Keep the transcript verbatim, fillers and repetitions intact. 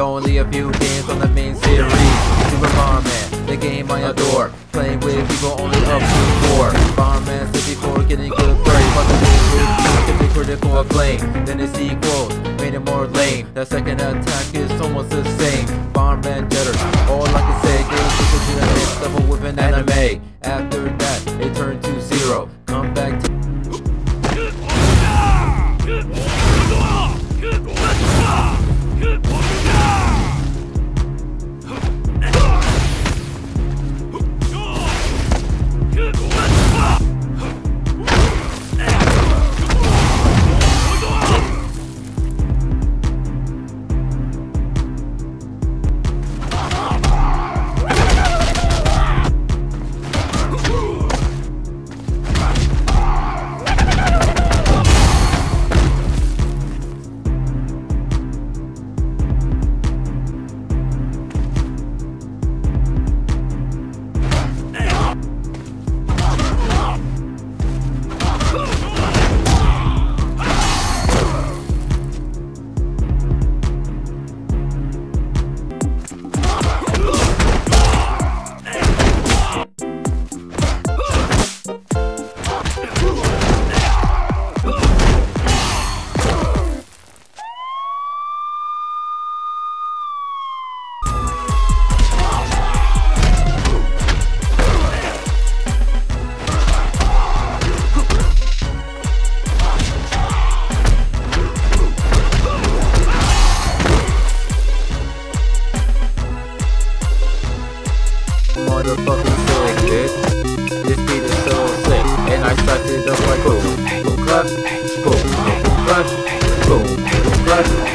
only a few games on the main series. Super Bomberman, the game I adore. Playing with people only up to four. Bomberman said before getting good praise, but the game was getting critical acclaim. Then the sequels made it more lame. The second attack is almost the same. Bomberman jitters, all I can say is to the next level with an anime. After that, it turned to zero. Come back to motherfucking sick, bitch. This beat is so sick, and I started off like boom, boom, clap, boom, boom, clap, boom, boom, clap.